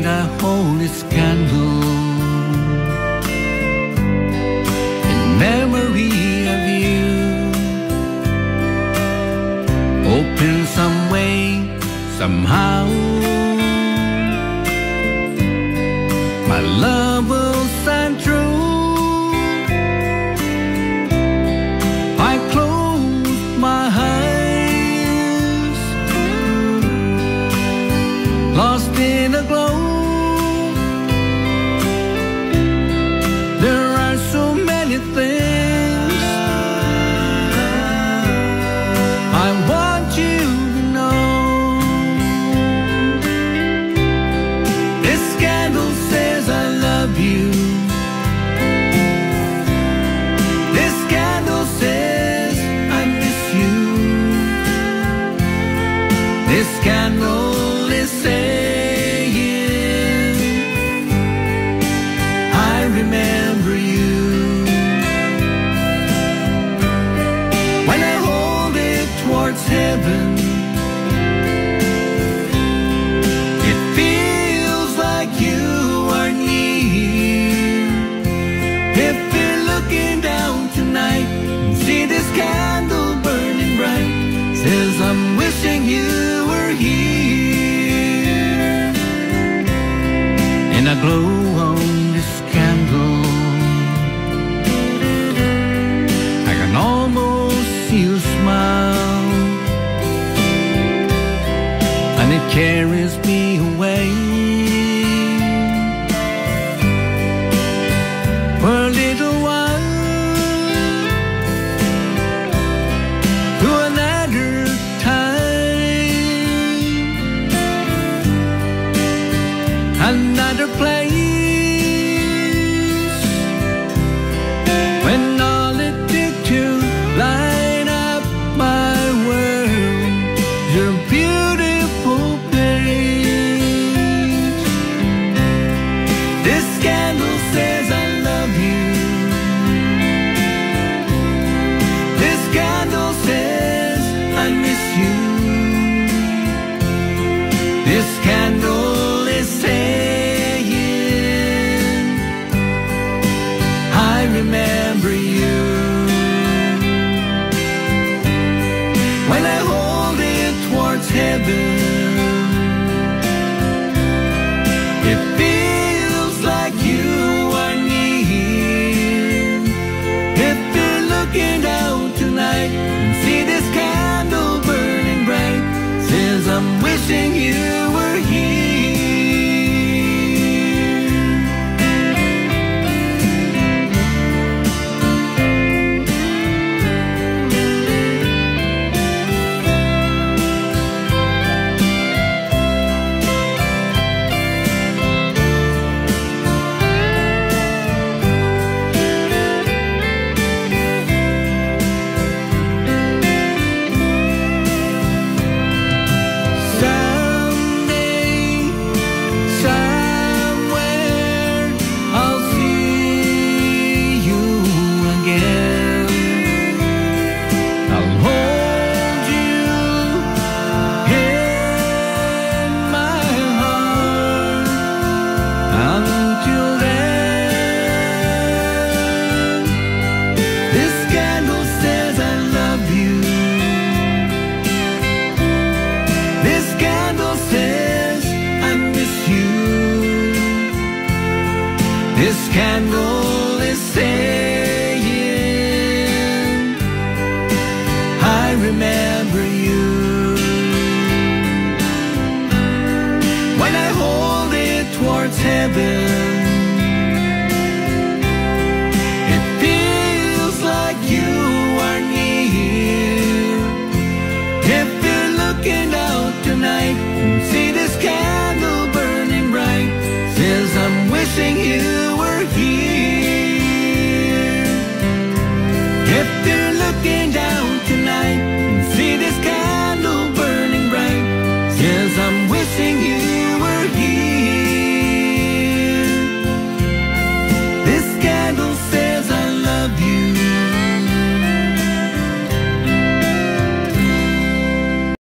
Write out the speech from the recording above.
light I hold this candle in memory of you. Open some way, somehow, my love will stand true. I close my eyes, lost in a glow. There are so many things I want you to know. This candle says I love you. This candle says I miss you. This candle is saying I remember you. When I hold it towards heaven, it feels like you are near. If you're looking down tonight and see this candle burning bright, says I'm wishing you were here. And I glow on this candle, I can almost see you smile, and it carries me away for a little while to another time, another place, when all it did to light up my world, your beautiful face. This candle says I love you. This candle says I miss you. This candle is saying I remember you. When I hold it towards heaven, it feels like you are near. If you're looking out tonight and see this candle burning bright, says I'm wishing you were here. Until then, this candle says I love you. This candle says I miss you. This candle is saying I remember you. When I hold it towards heaven,